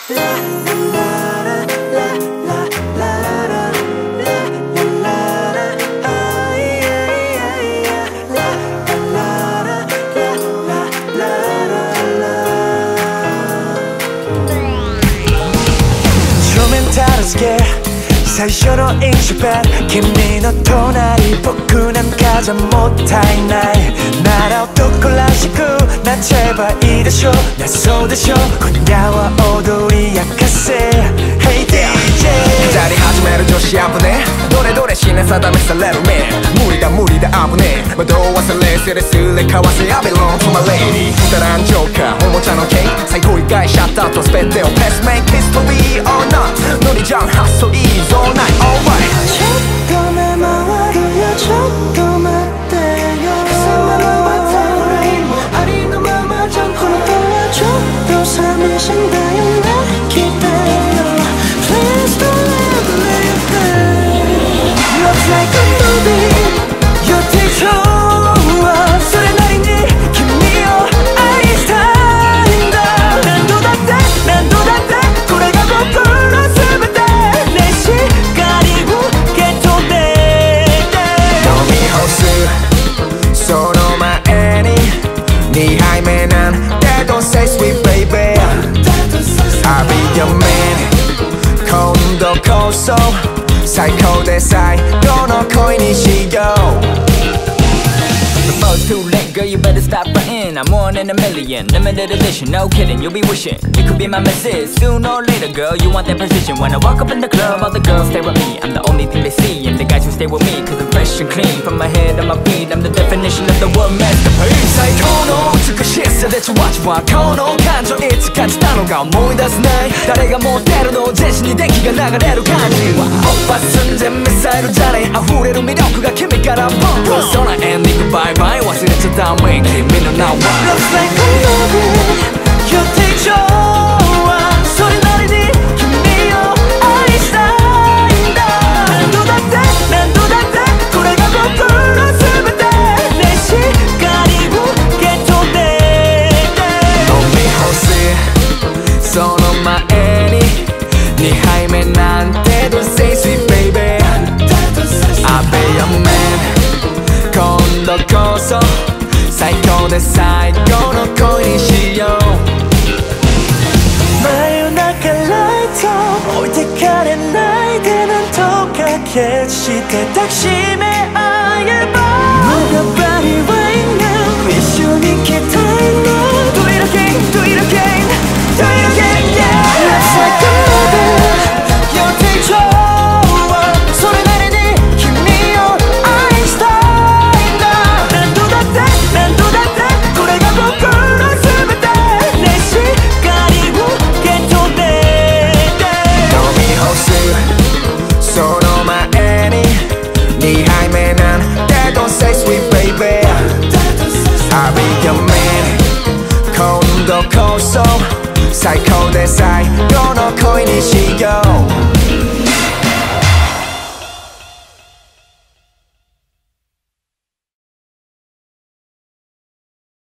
最初の一番君の隣僕なんかじゃもったいないなら男らしくなっちゃえばいいでしょなそうでしょ今夜は踊り明かせ Hey DJ 二人始める女子危ねどれどれ死ね定めされるね無理だ無理だ危ね惑わせレスレスレかわせ I belong to my lady くだらんジョーカーおもちゃのケイ最高理解シャッターと全てをペースメイクヒストリー or not ノリじゃんハッソリーゾーナイ alright ちょっと目回るよちょっと待ってよそのまま俺もありのままじゃんこの子はちょっと寂しいんだよね来てよ Please don't let me be Looks like a movie Your teacher それなりに君を愛したいんだ何度だって何度だってこれが僕の全てねしかりを受け取って飲み干すその前に2杯目なんて Don't say sweet baby I'll be your man 今度こそ最高で最後の恋にしよう Before it's too late, girl, you better stop frontin'. I'm one in a million, limited edition, no kidding. You'll be wishing you could be my missus. Sooner or later, girl, you want that position. When I walk up in the club, all the girls stare at me. I'm the only thing they see, and the guys who stay with me, cause I'm fresh and clean. From my head to my feet, I'm the definition of the word masterpiece. 最高の美しさでちわちわこの感情いつ感じたのか思い出せない誰が持ってるの全身に電気が流れる感じは突破寸前ミサイルじゃねえ溢れる魅力が君からボンボンそのエンディングバイバイ忘れちゃダメ君の名は Looks like a movie Your teacher それなりに君を愛したいんだ何度だって何度だってこれが僕の全てねしかりを受け取って飲み干すその前に2杯目なんて Don't say sweet baby I'll be your man 今度こそ最高で最後の恋にしよう真夜中ライト置いてかれないでなんとか決して抱きしめ合えば無駄り right now 一緒に来たいな Do it again, do it again, do it again, yeah Looks like a movie Your teacher それなりに君を愛したいんだ何度だって何度だってこれが僕の全てねしかりを受け取って飲み干すその前に2杯目なんて Don't say sweet baby I'll be your man 今度こそ最高で最後の恋にしよう